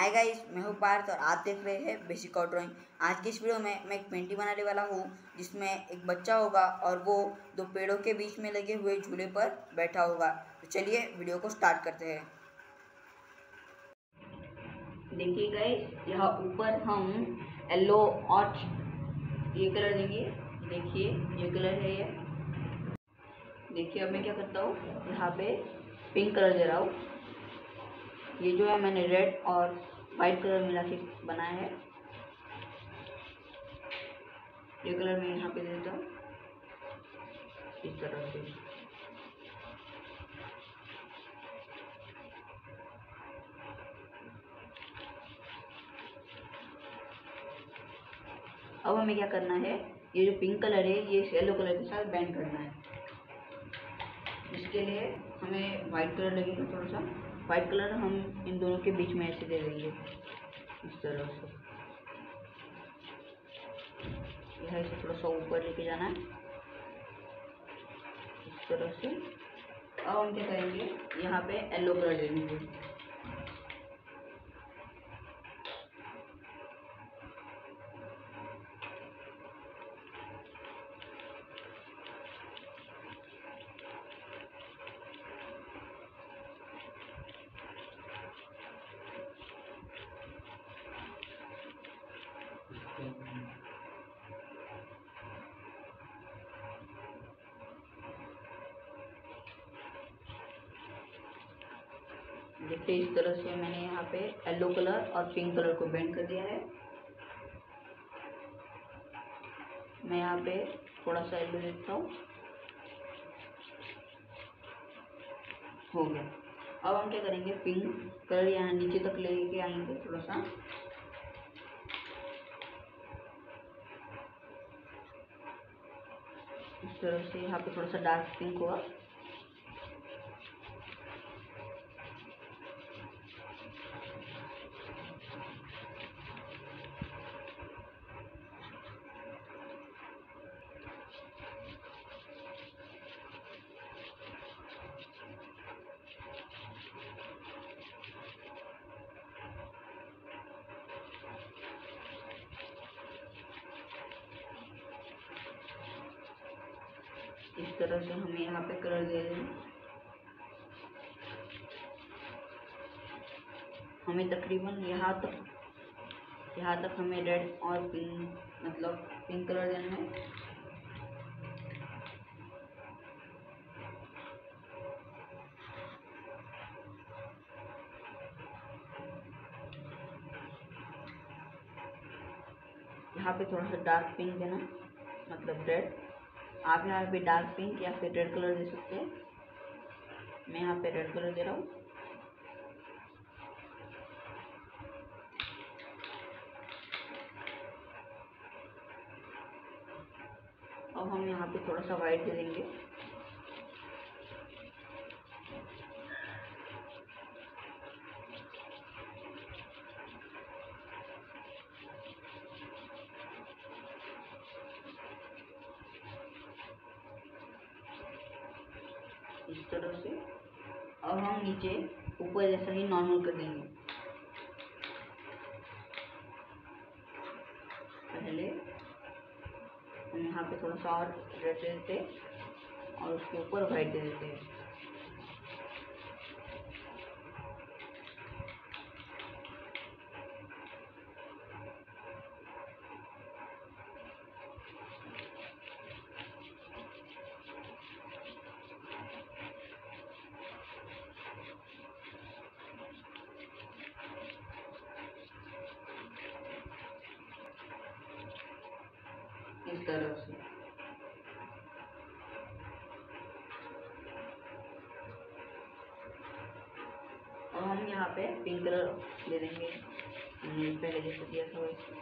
Hi guys, मैं हूँ पार्थ और आप देख रहे हैं बेसिक आउट ड्राइंग। आज की इस वीडियो में मैं एक पेंटिंग बनाने वाला हूँ जिसमें एक बच्चा होगा और वो दो पेड़ों के बीच में लगे हुए झूले पर बैठा होगा। तो चलिए वीडियो को स्टार्ट करते हैं। देखिए गाइस, यहाँ ऊपर हम येलो और ये कलर देंगे। देखिए ये कलर है ये। देखिए अब मैं क्या करता हूँ, यहाँ पे पिंक कलर दे रहा हूँ। ये जो है मैंने रेड और वाइट कलर मिला के बनाया है। ये कलर मैं यहाँ पे दे देता हूँ इस तरह से। अब हमें क्या करना है, ये जो पिंक कलर है ये येलो कलर के साथ बैंड करना है। इसके लिए हमें वाइट कलर लगेगा, थोड़ा सा वाइट कलर हम इन दोनों के बीच में ऐसे दे देंगे इस तरह से। यह इसे थोड़ा सा ऊपर लेके जाना है इस तरह से। अब हम क्या करेंगे, यहाँ पे येलो कलर दे देंगे। देखिए इस तरह से मैंने यहाँ पे येलो कलर और पिंक कलर को बैंड कर दिया है। मैं यहाँ पे थोड़ा सा येलो देता हूँ, हो गया। अब हम क्या करेंगे, पिंक कलर यहाँ नीचे तक लेके आएंगे थोड़ा सा। इस तरह से यहाँ पे थोड़ा सा डार्क पिंक हुआ। इस तरह से हमें यहाँ पे कलर दे दें। हमें तकरीबन यहाँ तक हमें रेड और पिंक, मतलब पिंक कलर देना है। यहाँ पे थोड़ा सा डार्क पिंक देना, मतलब रेड। आप यहाँ पे डार्क पिंक या फिर रेड कलर दे सकते हैं। मैं यहाँ पे रेड कलर दे रहा हूँ। अब हम यहाँ पे थोड़ा सा वाइट दे देंगे। इस तरह से। अब हम नीचे ऊपर जैसा ही नॉर्मल कर देंगे। पहले हम यहाँ पे थोड़ा सा और रेड दे देते और उसके ऊपर वाइट दे देते हैं। इस तरह से। और हम यहाँ पे पिंक कलर दे देंगे, हमने पहले जैसे दिया था वैसे।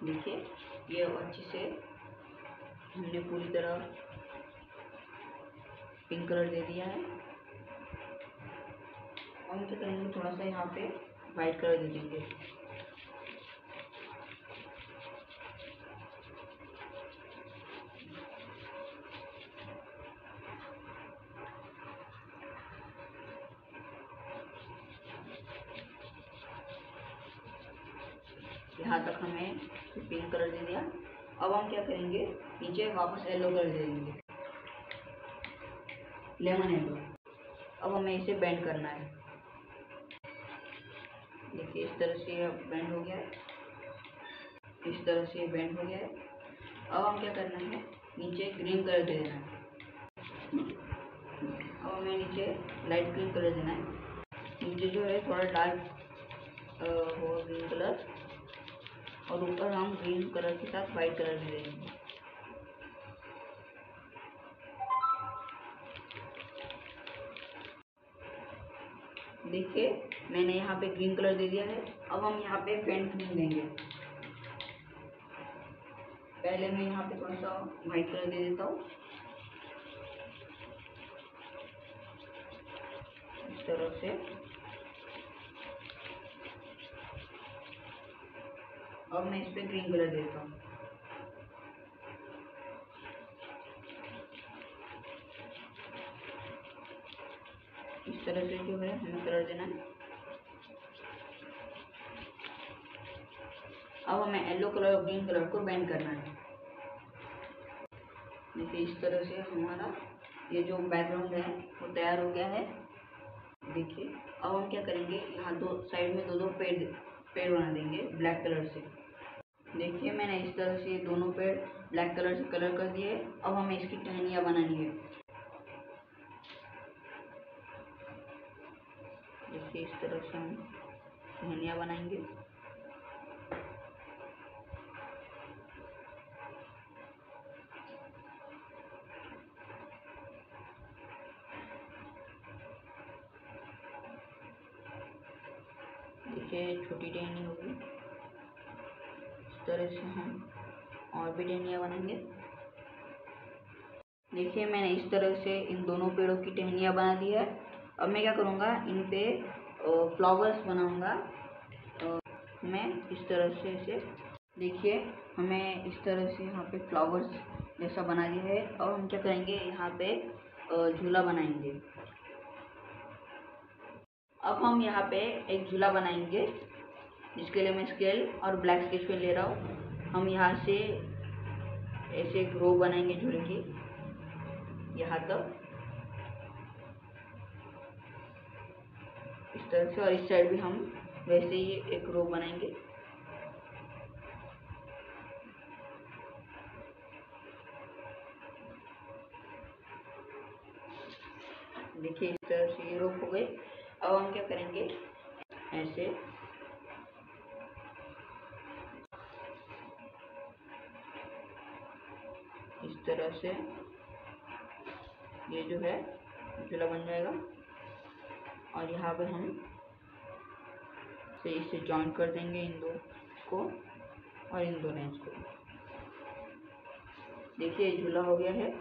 देखिए ये अच्छे से हमने पूरी तरह पिंक कलर दे दिया है। हम क्या करेंगे, थोड़ा सा यहाँ पे वाइट कलर दे देंगे। यहाँ तक हमें पिंक कलर दे दिया। अब हम क्या करेंगे, नीचे वापस येलो कलर दे देंगे, लेमन येलो। अब हमें इसे बेंड करना है। देखिए इस तरह से बेंड हो गया है, इस तरह से बेंड हो गया है। अब हम क्या करना है, नीचे ग्रीन कलर दे देना है। अब हमें नीचे लाइट ग्रीन कलर देना है। नीचे जो है थोड़ा डार्क हो ग्रीन कलर, और ऊपर हम ग्रीन कलर के साथ वाइट कलर भी देंगे। देखिए मैंने यहाँ पे ग्रीन कलर दे दिया है। अब हम यहाँ पे फेंट नहीं देंगे। पहले मैं यहाँ पे थोड़ा सा वाइट कलर दे देता हूँ, इस तरह से। अब मैं इस पे ग्रीन कलर देता हूँ। इस तरह से जो है हमें कलर देना है। अब हमें येलो कलर और ग्रीन कलर को बेंड करना है। देखिए इस तरह से हमारा ये जो बैकग्राउंड है वो तैयार हो गया है। देखिए अब हम क्या करेंगे, यहाँ दो साइड में दो पेड़ बना देंगे ब्लैक कलर से। देखिए मैंने इस तरह से दोनों पेड़ ब्लैक कलर से कलर कर दिए। अब हमें इसकी टहनियाँ बनानी है। देखिए इस तरह से हम टहनियाँ बनाएंगे। देखिए छोटी टहनी होगी, इस तरह से हम और भी टहनियाँ बनाएंगे। देखिए मैंने इस तरह से इन दोनों पेड़ों की टहनियाँ बना दी है। अब मैं क्या करूँगा, इन पे फ्लावर्स बनाऊँगा मैं इस तरह से इसे। देखिए हमें इस तरह से यहाँ पे फ्लावर्स जैसा बना दिया है। और हम क्या करेंगे, यहाँ पे झूला बनाएंगे। अब हम यहाँ पे एक झूला बनाएंगे, जिसके लिए मैं स्केल और ब्लैक स्केच पेन ले रहा हूँ। हम यहाँ से ऐसे एक रो बनाएंगे झूले की, यहाँ तक इस तरह से, और इस साइड भी हम वैसे ही एक रो बनाएंगे। देखिए इस तरह से ये रो हो गई। अब हम क्या करेंगे, ऐसे इस तरह से ये जो है झूला बन जाएगा। और यहाँ पे हम इसे जॉइन कर देंगे इन दो को और इन दो लाइन्स को। देखिए झूला हो गया है।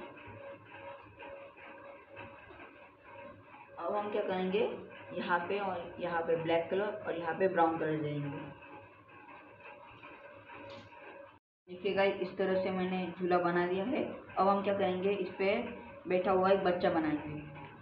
अब हम क्या करेंगे, यहाँ पे और यहाँ पे ब्लैक कलर और यहाँ पे ब्राउन कलर देंगे। देखिए गाइस इस तरह से मैंने झूला बना दिया है। अब हम क्या करेंगे, इस पे बैठा हुआ एक बच्चा बनाएंगे।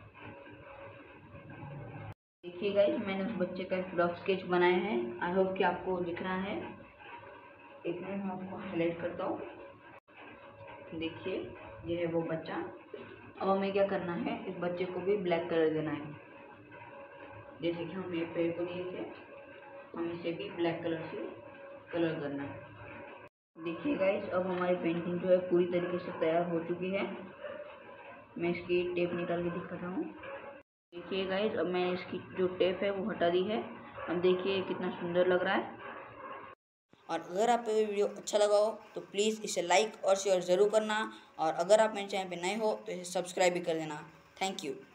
देखिए गाइस मैंने उस बच्चे का एक रफ स्केच बनाया है। आई होप कि आपको दिख रहा है। एक मिनट मैं आपको हाईलाइट करता हूँ। देखिए ये है वो बच्चा। अब हमें क्या करना है, इस बच्चे को भी ब्लैक कलर देना है। जैसे कि हम ये पेड़ को दिए थे, हम इसे भी ब्लैक कलर से कलर करना है। देखिए गाइस अब हमारी पेंटिंग जो है पूरी तरीके से तैयार हो चुकी है। मैं इसकी टेप निकाल के दिखा रहा हूँ। देखिए गाइस अब मैंने इसकी जो टेप है वो हटा दी है। अब देखिए कितना सुंदर लग रहा है। और अगर आपको ये वीडियो अच्छा लगा हो तो प्लीज़ इसे लाइक और शेयर ज़रूर करना। और अगर आप मेरे चैनल पे नए हो तो इसे सब्सक्राइब भी कर देना। Thank you.